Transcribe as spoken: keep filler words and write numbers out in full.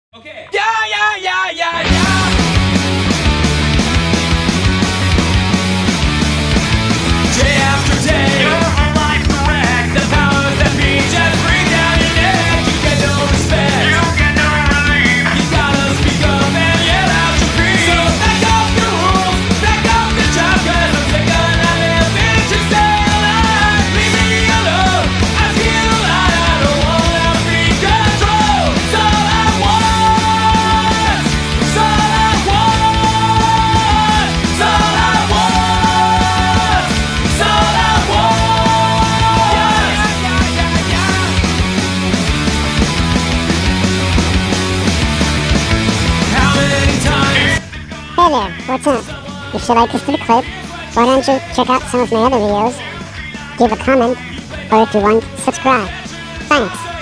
Okay. Yeah, yeah, yeah, yeah, yeah. Day after day, your whole life's a wreck. The powers that be just breathe down your neck. You get no respect. You get no relief. You gotta speak up and yell out your creed. So back up your rules, back up the job, 'cause I'm sick of not living to stay alive. Leave me alone. I feel alive. I don't wanna be controlled. It's all I want. It's all I want. It's all I want. It's all I want. Yeah, yeah, yeah, yeah. How many times? Hey there, what's up? If you like this little clip, why don't you check out some of my other videos, give a comment, or if you want, subscribe. Thanks.